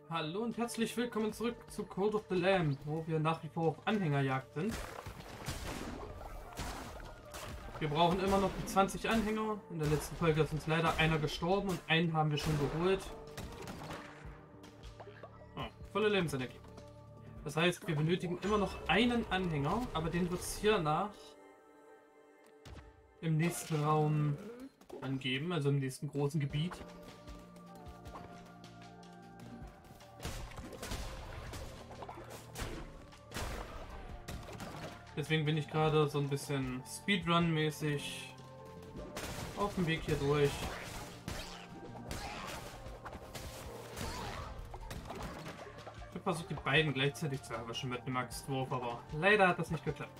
Hallo und herzlich willkommen zurück zu Cult of the Lamb, wo wir nach wie vor auf Anhängerjagd sind. Wir brauchen immer noch die 20 Anhänger. In der letzten Folge ist uns leider einer gestorben und einen haben wir schon geholt. Oh, volle Lebensenergie. Das heißt, wir benötigen immer noch einen Anhänger, aber den wird es hiernach im nächsten Raum angeben, also im nächsten großen Gebiet. Deswegen bin ich gerade so ein bisschen Speedrun-mäßig auf dem Weg hier durch. Ich habe versucht, die beiden gleichzeitig zu erwischen mit dem Axtwurf, aber leider hat das nicht geklappt.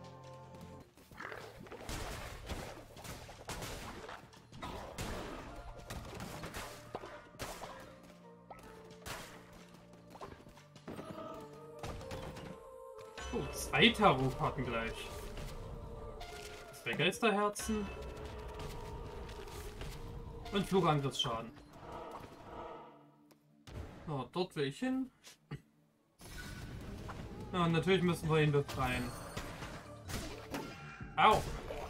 Oh, 2 Tarotkarten gleich. 2 Geisterherzen. Und Flugangriffsschaden. So, dort will ich hin. Ja, und natürlich müssen wir ihn befreien. Au!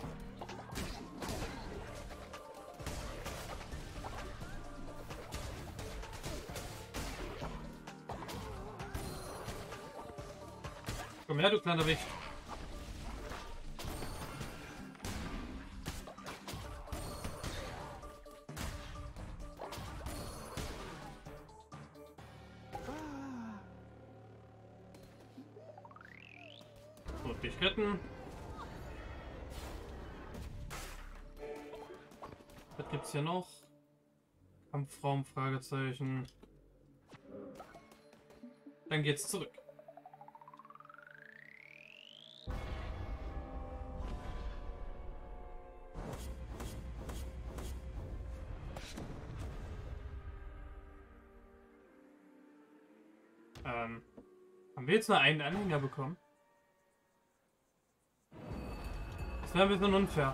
Komm her, du kleiner Wicht. So, dich retten. Was gibt's hier noch? Kampfraum, Fragezeichen. Dann geht's zurück. Haben wir jetzt nur einen Anhänger bekommen? Das wäre ein bisschen unfair.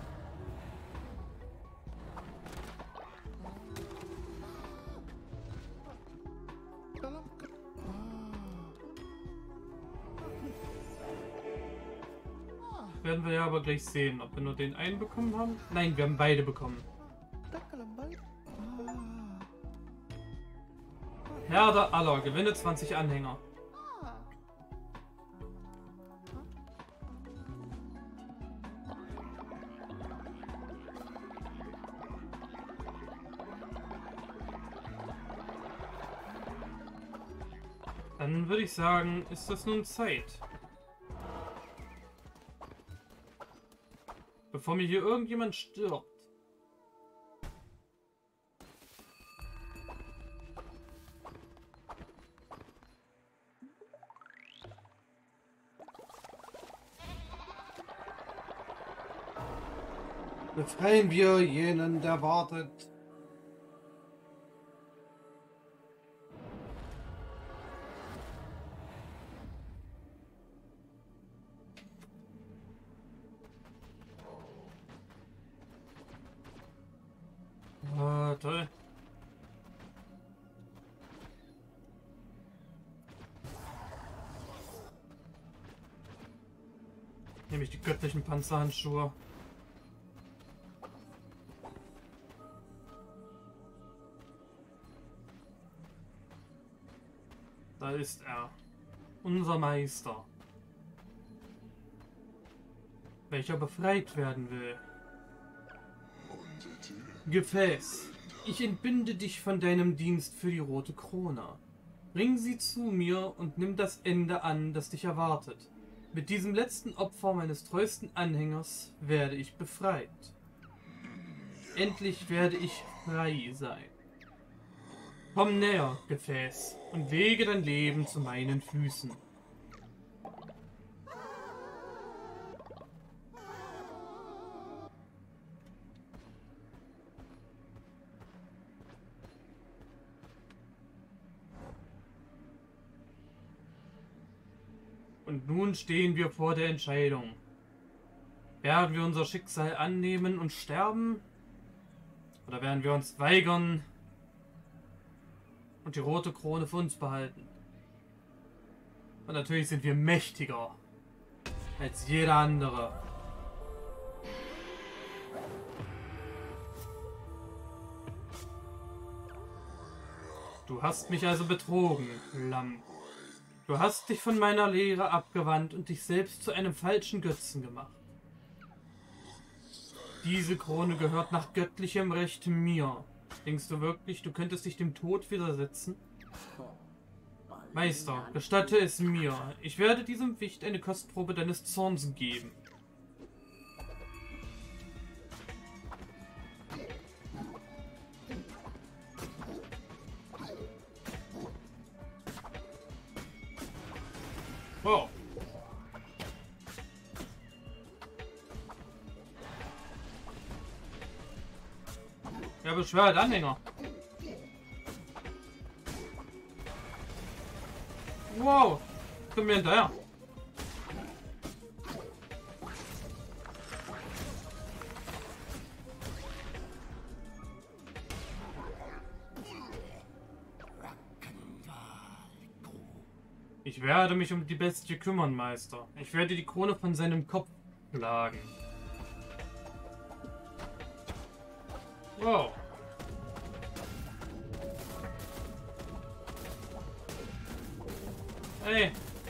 Werden wir ja aber gleich sehen, ob wir nur den einen bekommen haben. Nein, wir haben beide bekommen. Herde aller, gewinne 20 Anhänger. Dann würde ich sagen, ist das nun Zeit. Bevor mir hier irgendjemand stirbt. Befreien wir jenen, der wartet. Ah, toll. Nämlich die göttlichen Panzerhandschuhe. Da ist er. Unser Meister. Welcher befreit werden will. Gefäß. Ich entbinde dich von deinem Dienst für die Rote Krone. Bring sie zu mir und nimm das Ende an, das dich erwartet. Mit diesem letzten Opfer meines treuesten Anhängers werde ich befreit. Endlich werde ich frei sein. Komm näher, Gefäß, und lege dein Leben zu meinen Füßen. Und nun stehen wir vor der Entscheidung. Werden wir unser Schicksal annehmen und sterben? Oder werden wir uns weigern, und die rote Krone für uns behalten. Und natürlich sind wir mächtiger als jeder andere. Du hast mich also betrogen, Lamm. Du hast dich von meiner Lehre abgewandt und dich selbst zu einem falschen Götzen gemacht. Diese Krone gehört nach göttlichem Recht mir. Denkst du wirklich, du könntest dich dem Tod widersetzen? Meister, gestatte es mir. Ich werde diesem Wicht eine Kostprobe deines Zorns geben. Wow. Ja, beschwert Anhänger. Wow. Komm mir hinterher. Ich werde mich um die Bestie kümmern, Meister. Ich werde die Krone von seinem Kopf schlagen. Wow. Hey.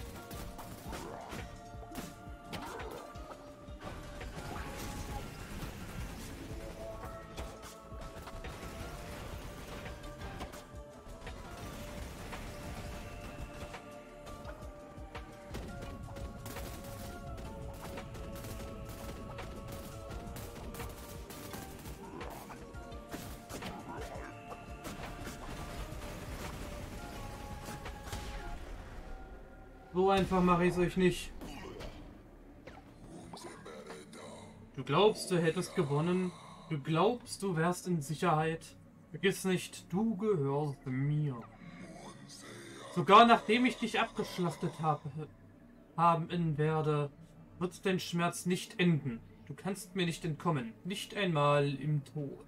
So einfach mache ich es euch nicht. Du glaubst, du hättest gewonnen. Du glaubst, du wärst in Sicherheit. Vergiss nicht, du gehörst mir. Sogar nachdem ich dich abgeschlachtet haben werde, wird dein Schmerz nicht enden. Du kannst mir nicht entkommen. Nicht einmal im Tod.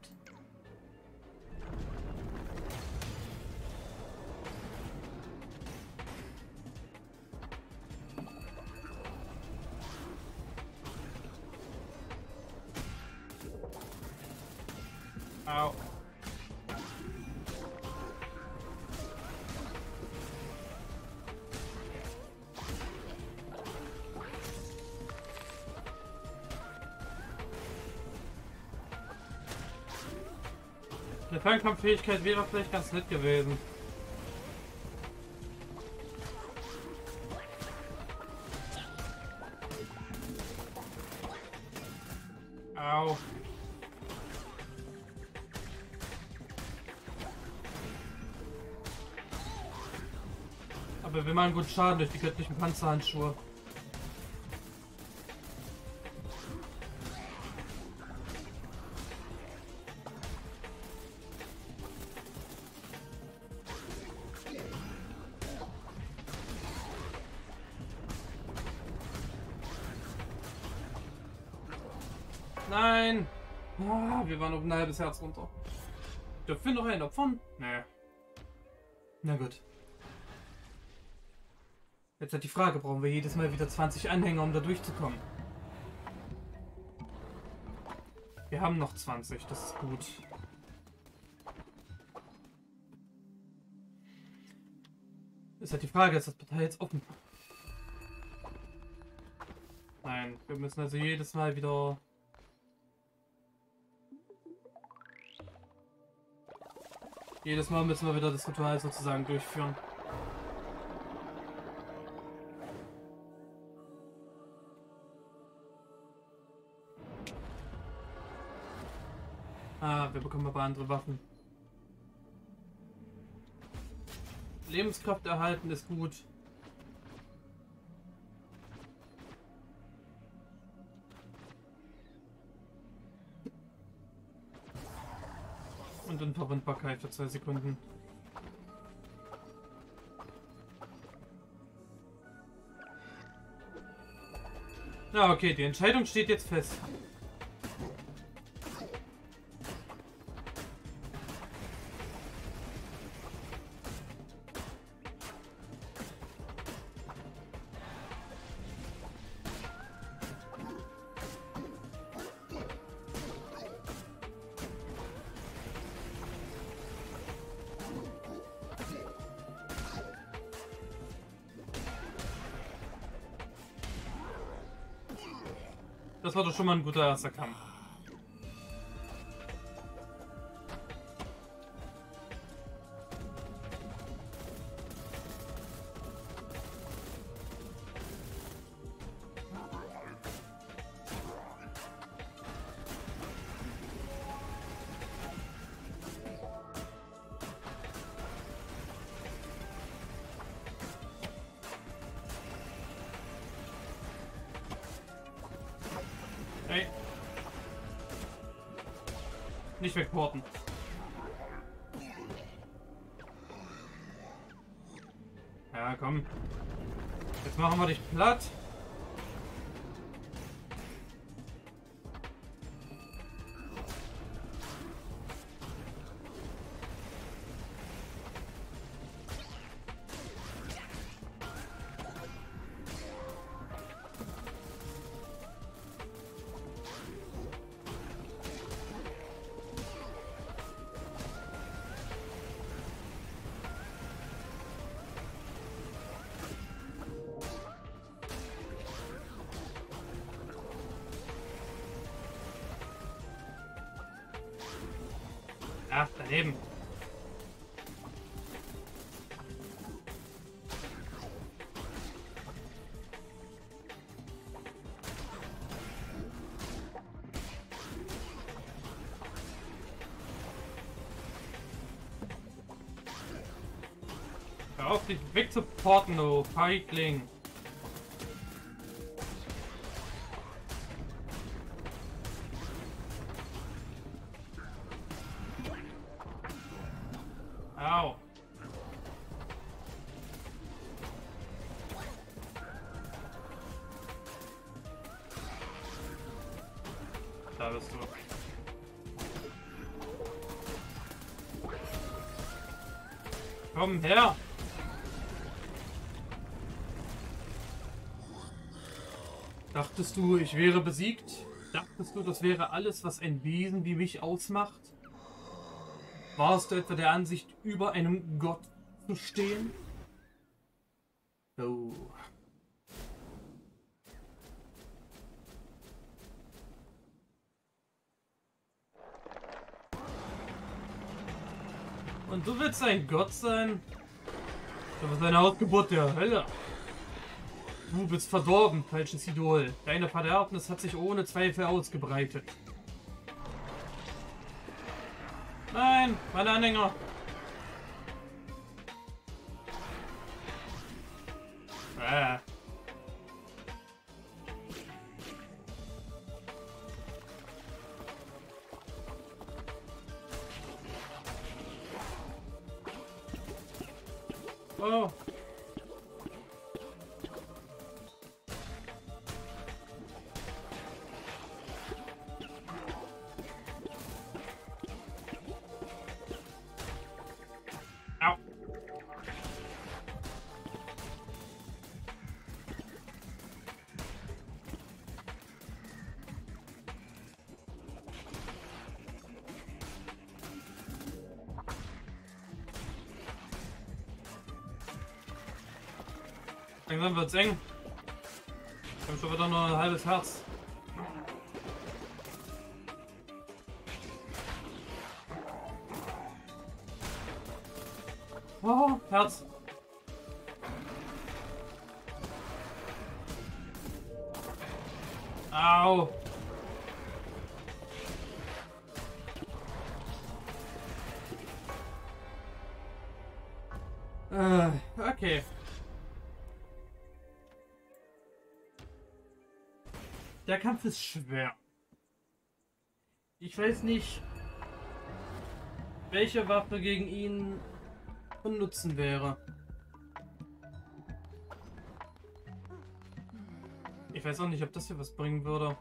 Au. Eine Fernkampffähigkeit wäre vielleicht ganz nett gewesen. Au. Aber wir machen gut Schaden durch die göttlichen Panzerhandschuhe. Nein! Ah, wir waren auf ein halbes Herz runter. Dürfen wir noch einen opfern? Nee. Na gut. Jetzt hat die Frage, brauchen wir jedes Mal wieder 20 Anhänger, um da durchzukommen? Wir haben noch 20, das ist gut. Ist halt die Frage, ist das Portal jetzt offen? Nein, wir müssen also jedes Mal wieder... Jedes Mal müssen wir wieder das Ritual sozusagen durchführen. Ah, wir bekommen aber andere Waffen. Lebenskraft erhalten ist gut. Und Unverwundbarkeit für 2 Sekunden. Ja, okay, die Entscheidung steht jetzt fest. Das war doch schon mal ein guter erster Kampf. Hey. Nicht wegporten. Ja, komm. Jetzt machen wir dich platt. Ach, daneben. Hör auf, dich wegzuporten, du Feigling. Au. Da bist du. Komm her. Dachtest du, ich wäre besiegt? Dachtest du, das wäre alles, was ein Wesen wie mich ausmacht? Warst du etwa der Ansicht, über einem Gott zu stehen? Oh. Und du willst ein Gott sein? Du bist eine Ausgeburt der Hölle. Du bist verdorben, falsches Idol. Deine Verderbnis hat sich ohne Zweifel ausgebreitet. Nein, meine Anhänger. Oh. Au. Langsam wird's eng. Ich habe schon wieder nur ein halbes Herz. Oh, Herz. Au. Okay. Der Kampf ist schwer. Ich weiß nicht, welche Waffe gegen ihn von Nutzen wäre. Ich weiß auch nicht, ob das hier was bringen würde.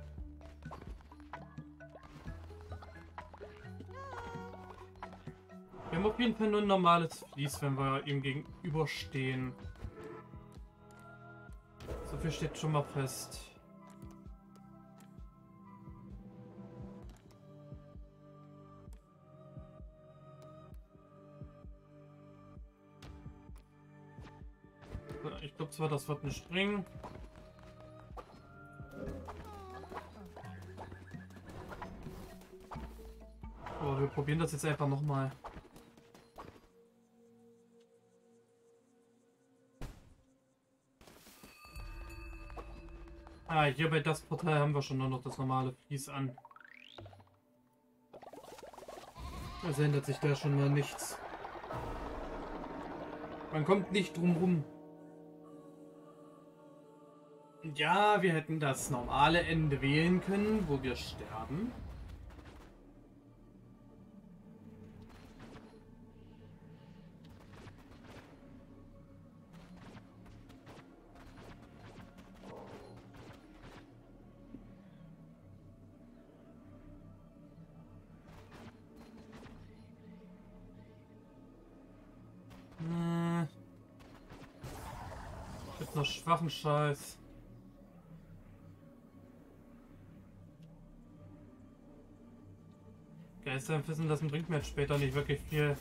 Wir haben auf jeden Fall nur ein normales Vlies, wenn wir ihm gegenüberstehen. So viel steht schon mal fest. Ich glaube zwar, das wird nicht bringen. probieren das jetzt einfach nochmal. Ah, hier bei das Portal haben wir schon nur noch das normale Vlies an. Also ändert sich da schon mal nichts. Man kommt nicht drum rum. Ja, wir hätten das normale Ende wählen können, wo wir sterben. Gibt noch schwachen Scheiß. Geister entfesseln lassen bringt mir jetzt später nicht wirklich viel.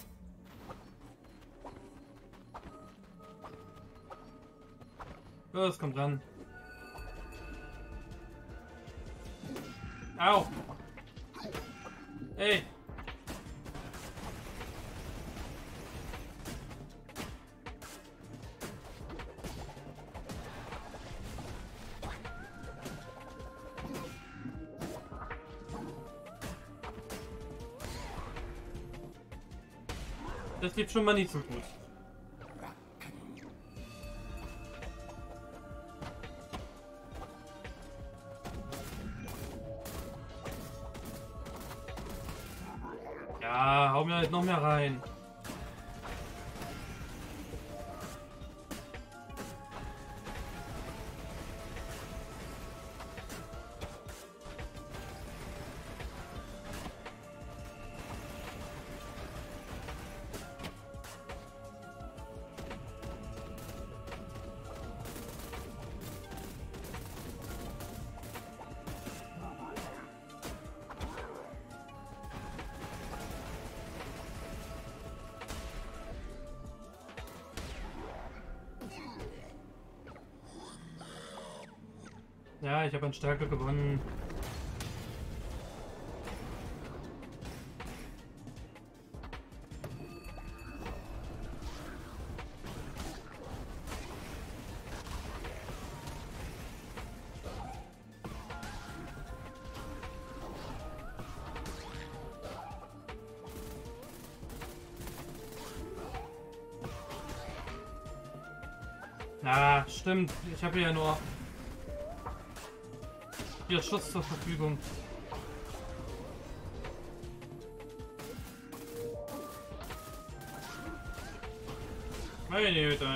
Los, kommt ran. Au! Ey! Das lief schon mal nicht so gut. Ja, hau mir halt noch mehr rein. Ja, ich habe an Stärke gewonnen. Na, stimmt. Ich habe ja nur 4 Schuss zur Verfügung. Meine Güte.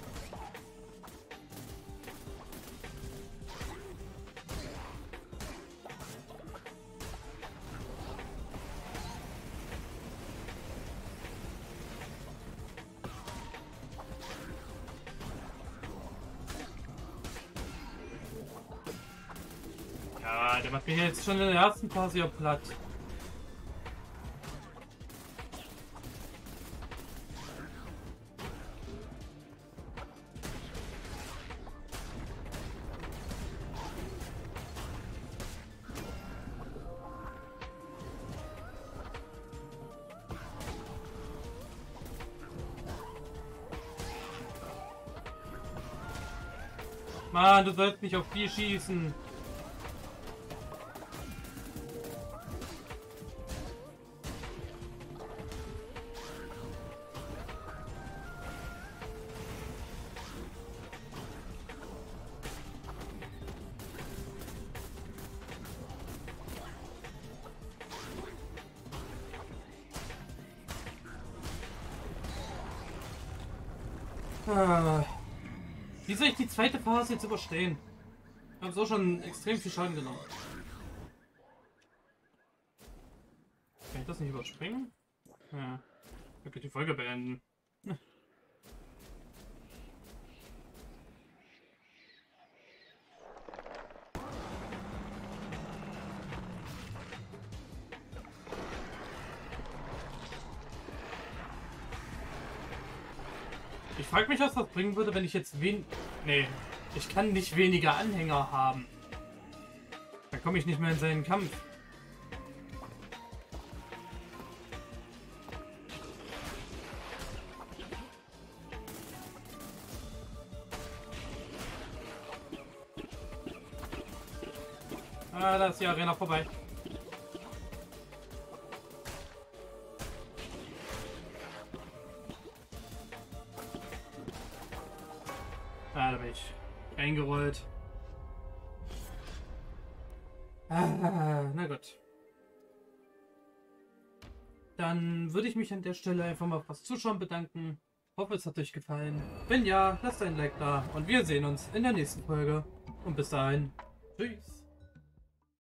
Ja, der macht mich jetzt schon in der ersten Phase ja platt. Mann, du sollst nicht auf die schießen. Wie soll ich die zweite Phase jetzt überstehen? Ich habe so schon extrem viel Schaden genommen. Kann ich das nicht überspringen? Ja. Ich kann die Folge beenden. Ich frage mich, was das bringen würde, wenn ich jetzt Nee, ich kann nicht weniger Anhänger haben. Dann komme ich nicht mehr in seinen Kampf. Ah, da ist die Arena vorbei. Ah, da bin ich reingerollt. Ah, na gut. Dann würde ich mich an der Stelle einfach mal fürs Zuschauen bedanken. Hoffe, es hat euch gefallen. Wenn ja, lasst ein Like da und wir sehen uns in der nächsten Folge. Und bis dahin, tschüss.